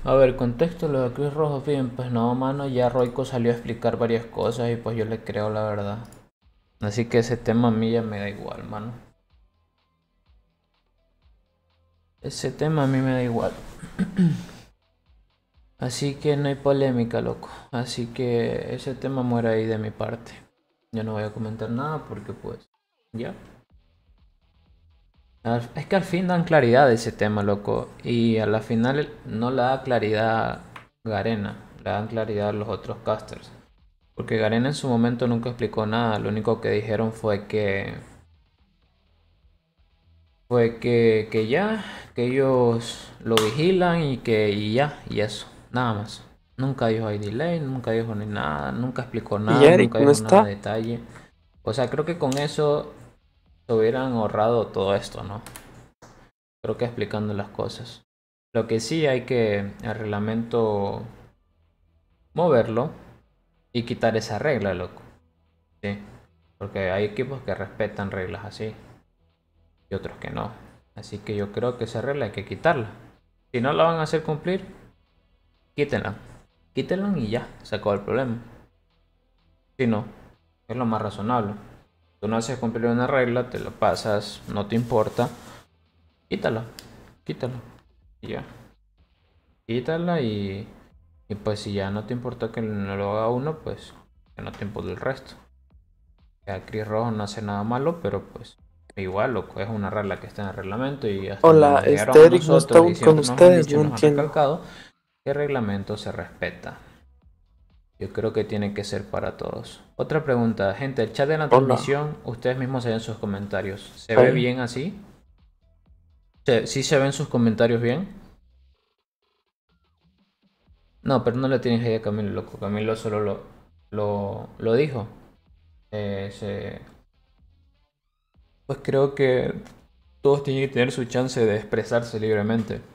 A ver, contexto lo de Cruz Rojo, bien, pues no, mano, ya Royco salió a explicar varias cosas y pues yo le creo la verdad. Así que ese tema a mí ya me da igual, mano. Ese tema a mí me da igual. Así que no hay polémica, loco. Así que ese tema muere ahí de mi parte. Yo no voy a comentar nada porque pues ya. Es que al fin dan claridad de ese tema, loco. Y a la final no le da claridad Garena, le dan claridad los otros casters. Porque Garena en su momento nunca explicó nada. Lo único que dijeron fue que ya, que ellos lo vigilan y ya, y eso, nada más. Nunca dijo hay delay, nunca dijo ni nada, nunca explicó Y nada, Eric nunca no dijo nada está. de detalle. O sea, creo que con eso se hubieran ahorrado todo esto, ¿no? Creo que explicando las cosas. Lo que sí hay que el reglamento moverlo y quitar esa regla, loco. Sí, porque hay equipos que respetan reglas así y otros que no. Así que yo creo que esa regla hay que quitarla. Si no la van a hacer cumplir, quítenla. Quítenla y ya, se acabó el problema. Si no, es lo más razonable. Tú no haces cumplir una regla, te la pasas, no te importa, quítala, quítala. Y ya, quítala y pues si ya no te importa que no lo haga uno, pues que no te importa el resto. Ya Chris Rojo no hace nada malo, pero pues igual, loco, es una regla que está en el reglamento y hasta donde Hola, nos llegaron a Eric no está nosotros y aún con siempre nos han ustedes, dicho y no nos han entiendo. recalcado que el reglamento se respeta. Yo creo que tiene que ser para todos. Otra pregunta, gente, el chat de la Hola, transmisión, ustedes mismos se ven sus comentarios. ¿Se ve ahí. bien así? ¿Sí se ven sus comentarios bien? No, pero no le tienes ahí a Camilo, loco. Camilo solo lo dijo. Eh, se- Pues creo que todos tienen que tener su chance de expresarse libremente.